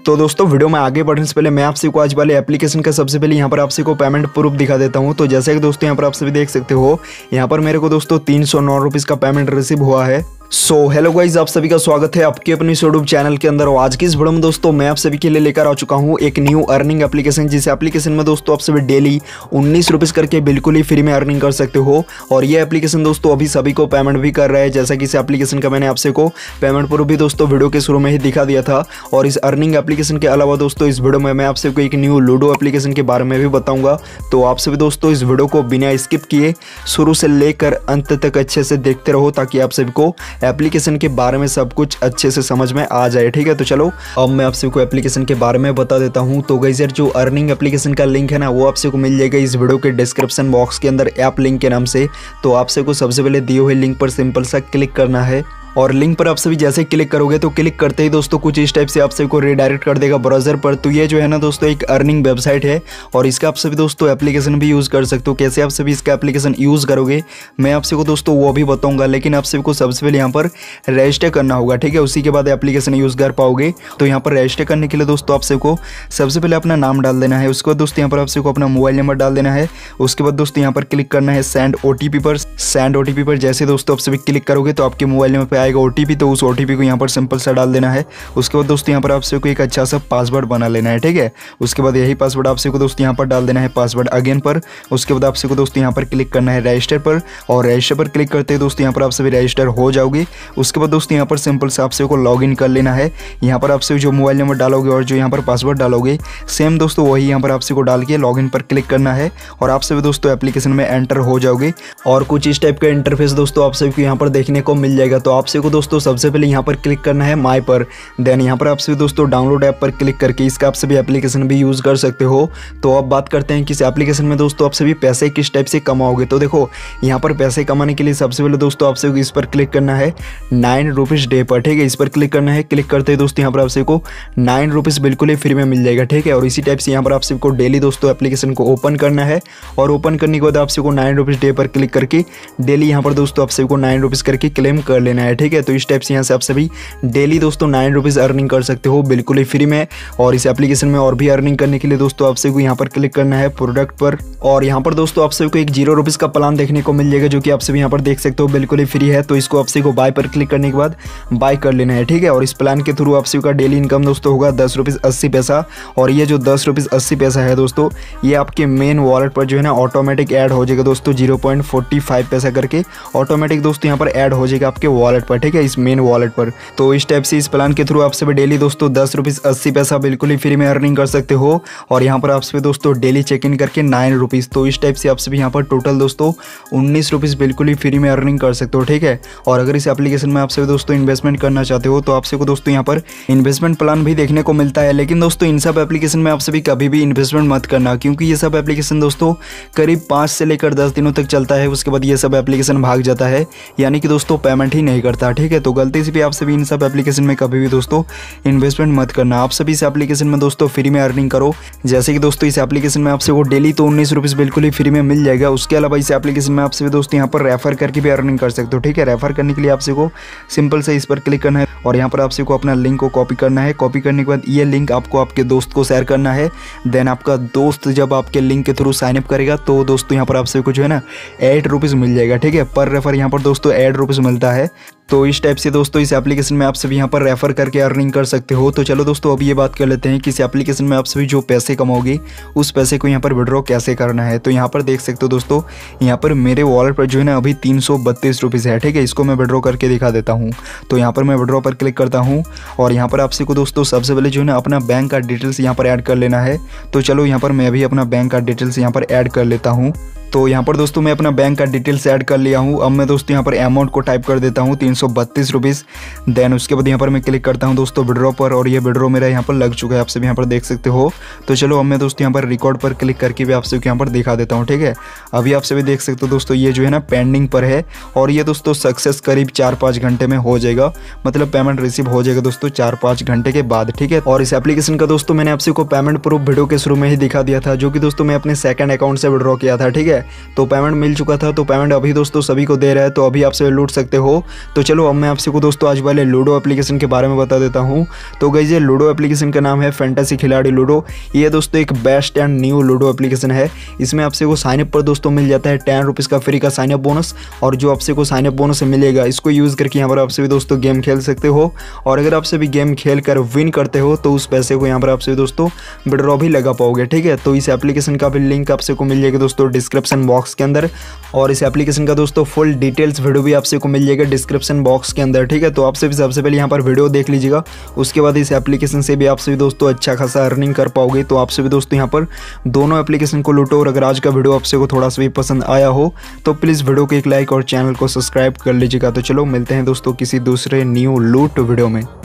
तो दोस्तों वीडियो में आगे बढ़ने से पहले मैं आपसे को आज वाले एप्लीकेशन का सबसे पहले यहाँ पर आपसे को पेमेंट प्रूफ दिखा देता हूँ। तो जैसे कि दोस्तों यहाँ पर आप सभी देख सकते हो, यहाँ पर मेरे को दोस्तों 309 रुपीज़ का पेमेंट रिसीव हुआ है। सो हेलो गाइज, आप सभी का स्वागत है आपके अपने यूट्यूब चैनल के अंदर। आज की इस वीडियो में दोस्तों मैं आप सभी के लिए लेकर आ चुका हूँ एक न्यू अर्निंग एप्लीकेशन, जिस एप्लीकेशन में दोस्तों आप सभी डेली 19 रुपीज़ करके बिल्कुल ही फ्री में अर्निंग कर सकते हो। और ये एप्लीकेशन दोस्तों अभी सभी को पेमेंट भी कर रहा है, जैसा कि इस एप्लीकेशन का मैंने आपसे को पेमेंट प्रूफ भी दोस्तों वीडियो के शुरू में ही दिखा दिया था। और इस अर्निंग एप्लीकेशन के अलावा दोस्तों इस वीडियो में मैं आपसे को एक न्यू लूडो एप्लीकेशन के बारे में भी बताऊँगा। तो आप सभी दोस्तों इस वीडियो को बिना स्किप किए शुरू से लेकर अंत तक अच्छे से देखते रहो, ताकि आप सभी को एप्लीकेशन के बारे में सब कुछ अच्छे से समझ में आ जाए। ठीक है, तो चलो अब मैं आप सभी को एप्लीकेशन के बारे में बता देता हूं। तो गाइस यार, जो अर्निंग एप्लीकेशन का लिंक है ना, वो आपसे को मिल जाएगा इस वीडियो के डिस्क्रिप्शन बॉक्स के अंदर ऐप लिंक के नाम से। तो आपसे को सबसे पहले दिए हुए लिंक पर सिंपल सा क्लिक करना है, और लिंक पर आप सभी जैसे क्लिक करोगे तो क्लिक करते ही दोस्तों कुछ इस टाइप से आप सभी को रिडायरेक्ट कर देगा ब्राउज़र पर। तो ये जो है ना दोस्तों एक अर्निंग वेबसाइट है, और इसका आप सभी दोस्तों एप्लीकेशन भी यूज़ कर सकते हो। कैसे आप सभी इसका एप्लीकेशन यूज़ करोगे मैं आप सभी को दोस्तों वो भी बताऊंगा, लेकिन आप सभी को सबसे पहले यहाँ पर रजिस्टर करना होगा। ठीक है, उसी के बाद एप्लीकेशन यूज़ कर पाओगे। तो यहाँ पर रजिस्टर करने के लिए दोस्तों आप सभी को सबसे पहले अपना नाम डाल देना है। उसके बाद दोस्तों यहाँ पर आप सभी को अपना मोबाइल नंबर डाल देना है। उसके बाद दोस्तों यहाँ पर क्लिक करना है सेंड OTP पर। सेंड OTP पर जैसे दोस्तों आप सभी क्लिक करोगे तो आपके मोबाइल नंबर पर आएगा OTP। तो उस OTP को यहाँ पर सिंपल सा डाल देना है। उसके बाद दोस्तों यहाँ पर आप सभी को एक अच्छा सा पासवर्ड बना लेना है। ठीक है, उसके बाद यही पासवर्ड आप सभी को दोस्तों यहाँ पर डाल देना है पासवर्ड अगेन पर। उसके बाद आप सभी को दोस्तों यहाँ पर क्लिक करना है रजिस्टर पर, और रजिस्टर पर क्लिक करते हैं दोस्तों यहाँ पर आप सभी रजिस्टर हो जाओगे। उसके बाद दोस्तों यहाँ पर सिंपल से आप सभी को लॉगिन कर लेना है। यहाँ पर आप सभी जो मोबाइल नंबर डालोगे और जो यहाँ पर पासवर्ड डालोगे सेम दोस्तों वही यहाँ पर आप सभी को डाल के लॉगिन पर क्लिक करना है, और आप सभी दोस्तों एप्लीकेशन में एंटर हो जाओगे। और कुछ इस टाइप का इंटरफेस दोस्तों आप सभी को यहाँ पर देखने को मिल जाएगा। तो आप सभी को दोस्तों सबसे पहले यहाँ पर क्लिक करना है माई पर। देन यहाँ पर आप सभी दोस्तों डाउनलोड ऐप पर क्लिक करके इसका आप सभी एप्लीकेशन भी यूज़ कर सकते हो। तो अब बात करते हैं कि इस एप्लीकेशन में दोस्तों आप सभी पैसे किस टाइप से कमाओगे। तो देखो यहाँ पर पैसे कमाने के लिए सबसे पहले दोस्तों आप सभी इस पर क्लिक करना है 9 रुपीज़ डे पर। ठीक है, इस पर क्लिक करना है। क्लिक करते ही दोस्तों यहाँ पर आप सभी को 9 रुपीज़ बिल्कुल ही फ्री में मिल जाएगा। ठीक है, और इसी टाइप से यहाँ पर आप सभी को डेली दोस्तों एप्लीकेशन को ओपन करना है, और ओपन करने के बाद आप सभी को 9 रुपीज़ डे पर क्लिक करके डेली यहाँ पर दोस्तों आप सभी को 9 रुपीज़ करके क्लेम कर लेना है। ठीक है, तो इस टाइप से यहाँ से आप सभी डेली दोस्तों 9 रुपीज़ अर्निंग कर सकते हो बिल्कुल ही फ्री में। और इस एप्लीकेशन में और भी अर्निंग करने के लिए दोस्तों आप सभी को यहाँ पर क्लिक करना है प्रोडक्ट पर, और यहाँ पर दोस्तों आप सभी को एक 0 रुपीज़ का प्लान देखने को मिल जाएगा, जो कि आप सभी यहाँ पर देख सकते हो बिल्कुल ही फ्री है। तो इसको आप सभी को बाय पर क्लिक करने के बाद बाय कर लेना है। ठीक है, और इस प्लान के थ्रू आप सभी का डेली इनकम दोस्तों होगा 10 रुपीज़ 80 पैसा। और ये जो 10 रुपीज़ 80 पैसा है दोस्तों, ये आपके मेन वॉलेट पर जो है ना ऑटोमेटिक ऐड हो जाएगा दोस्तों। 0.45 पैसा करके ऑटोमेटिक दोस्तों यहाँ पर ऐड हो जाएगा आपके वॉलेट पर। ठीक है, इस मेन वॉलेट पर। तो इस टाइप से इस प्लान के थ्रू आप सभी डेली दोस्तों 10 रुपीज़ 80 पैसा बिल्कुल ही फ्री में अर्निंग कर सकते हो। और यहाँ पर आप सभी दोस्तों डेली चेक इन करके 9 रुपीज़। तो इस टाइप से आप सभी यहाँ पर टोटल दोस्तों 19 रुपीज़ बिल्कुल ही फ्री में अर्निंग कर सकते हो। ठीक है, और अगर इस एप्लीकेशन में आप सभी दोस्तों इन्वेस्टमेंट करना चाहते हो तो आप सभी को दोस्तों यहाँ पर इन्वेस्टमेंट प्लान भी देखने को मिलता है। लेकिन दोस्तों इन सब एप्लीकेशन में आप सभी कभी भी इन्वेस्टमेंट मत करना, क्योंकि ये सब एप्लीकेशन दोस्तों करीब 5 से लेकर 10 दिनों तक चलता है। उसके बाद ये सब एप्लीकेशन भाग जाता है, यानी कि दोस्तों पेमेंट ही नहीं करता। ठीक है, तो गलती से भी आप सभी इन सब एप्लीकेशन में कभी भी दोस्तों इन्वेस्टमेंट मत करना। आप सभी इस एप्लीकेशन में दोस्तों फ्री में अर्निंग करो। जैसे कि दोस्तों इस एप्लीकेशन में आपसे वो डेली तो 19 रुपीज़ बिल्कुल ही फ्री में मिल जाएगा। उसके अलावा इस एप्लीकेशन में आप सभी दोस्तों यहाँ पर रेफर करके भी अर्निंग कर सकते हो। ठीक है, रेफर करने के लिए आपसे को सिंपल से इस पर क्लिक करना है, और यहाँ पर आपसे को अपना लिंक को कॉपी करना है। कॉपी करने के बाद ये लिंक आपको आपके दोस्त को शेयर करना है। देन आपका दोस्त जब आपके लिंक के थ्रू साइन अप करेगा तो दोस्तों यहाँ पर आपसे को जो है ना 8 रुपीज़ मिल जाएगा। ठीक है, पर रेफर यहाँ पर दोस्तों 8 रुपीज़ मिलता है। तो इस टाइप से दोस्तों इस एप्लीकेशन में आप सभी यहाँ पर रेफर करके अर्निंग कर सकते हो। तो चलो दोस्तों अभी ये बात कर लेते हैं कि इस एप्लीकेशन में आप सभी जो पैसे कमाओगे उस पैसे को यहाँ पर विड्रॉ कैसे करना है। तो यहाँ पर देख सकते हो दोस्तों, यहाँ पर मेरे वॉलेट पर जो है ना अभी 332 रुपीज़ है। ठीक है, इसको मैं विड्रॉ करके दिखा देता हूँ। तो यहाँ पर मैं विड्रॉ पर क्लिक करता हूँ, और यहाँ पर आप सभी को दोस्तों सबसे पहले जो है ना अपना बैंक का डिटेल्स यहाँ पर ऐड कर लेना है। तो चलो यहाँ पर मैं भी अपना बैंक का डिटेल्स यहाँ पर ऐड कर लेता हूँ। तो यहाँ पर दोस्तों मैं अपना बैंक का डिटेल्स ऐड कर लिया हूँ। अब मैं दोस्तों यहाँ पर अमाउंट को टाइप कर देता हूँ 332 रुपीज़। देन उसके बाद यहाँ पर मैं क्लिक करता हूँ दोस्तों विड्रॉ पर, और ये विड्रॉ मेरा यहाँ पर लग चुका है, आप सब यहाँ पर देख सकते हो। तो चलो अब मैं दोस्तों यहाँ पर रिकॉर्ड पर क्लिक करके भी आप सबको यहाँ पर दिखा देता हूँ। ठीक है, अभी आप सभी देख सकते हो दोस्तों ये जो है ना पेंडिंग पर है, और ये दोस्तों सक्सेस करीब 4-5 घंटे में हो जाएगा, मतलब पेमेंट रिसीव हो जाएगा दोस्तों 4-5 घंटे के बाद। ठीक है, और इस एप्लीकेशन का दोस्तों मैंने आपसे को पेमेंट प्रूफ वीडियो के शुरू में ही दिखा दिया था, जो कि दोस्तों मैं अपने सेकंड अकाउंट से विड्रॉ किया था। ठीक है, तो पेमेंट मिल चुका था। तो पेमेंट अभी दोस्तों सभी को दे रहा है, तो अभी आप सभी लूट सकते हो। तो चलो अब मैं आपसे को दोस्तों आज वाले लूडो एप्लीकेशन के बारे में बता देता हूँ। तो गाइस ये लूडो एप्लीकेशन का नाम है फैंटेसी खिलाड़ी लूडो। ये दोस्तों एक best and new ludo application है। इसमें आपसे को साइनअप पर दोस्तों मिल जाता है 10 रुपीज़ का फ्री का साइनअप बोनस, और जो आपसे को साइनअप बोनस मिलेगा इसको यूज़ करके यहाँ पर आपसे भी दोस्तों गेम खेल सकते हो। और अगर आपसे भी गेम खेल कर विन करते हो तो उस पैसे को यहाँ पर आपसे दोस्तों विड्रॉ भी लगा पाओगे। ठीक है, तो इस एप्लीकेशन का भी लिंक आपसे को मिल जाएगा दोस्तों डिस्क्रिप्शन बॉक्स के अंदर, और इस एप्लीकेशन का दोस्तों फुल डिटेल्स वीडियो भी आपसे को मिल जाएगा डिस्क्रिप्शन बॉक्स के अंदर। ठीक है, तो आपसे भी सबसे पहले यहाँ पर वीडियो देख लीजिएगा, उसके बाद इस एप्लीकेशन से भी आपसे भी दोस्तों अच्छा खासा अर्निंग कर पाओगे। तो आपसे भी दोस्तों यहाँ पर दोनों एप्लीकेशन को लूटो। और अगर आज का वीडियो आपसे को थोड़ा सा भी पसंद आया हो तो प्लीज़ वीडियो को एक लाइक और चैनल को सब्सक्राइब कर लीजिएगा। तो चलो मिलते हैं दोस्तों किसी दूसरे न्यू लूट वीडियो में।